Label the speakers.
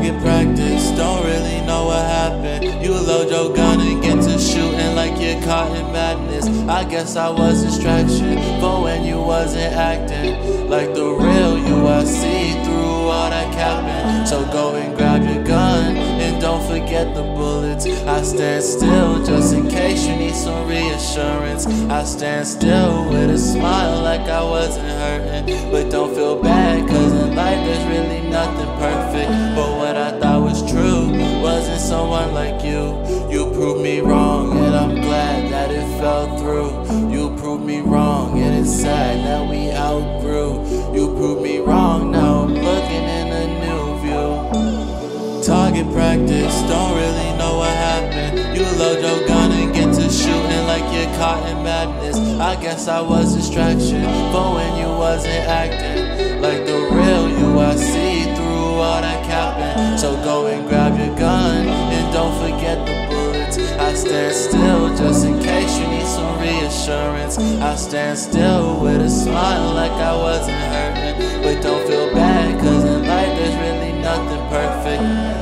Speaker 1: Target practice, don't really know what happened. You load your gun and get to shooting like you're caught in madness. I guess I was distraction for when you wasn't acting like the real you. I see through all that capping. So go and grab your gun and don't forget the bullets. I stand still just in case you need some reassurance. I stand still with a smile like I wasn't hurting. But don't feel bad, cause in life there's really nothing perfect. But what I thought was true wasn't someone like you. You proved me wrong and I'm glad that it fell through. You proved me wrong and it's sad that we outgrew. You proved me wrong, now I'm looking in a new view. Target practice, don't really know what happened. You load your gun and get to shooting like you're caught in madness. I guess I was distraction for when you wasn't acting like the real you. I see through all that capping. So go and grab your gun and don't forget the bullets. I stand still just in case you need some reassurance. I stand still with a smile like I wasn't hurting. But don't feel bad, cause in life there's really nothing perfect.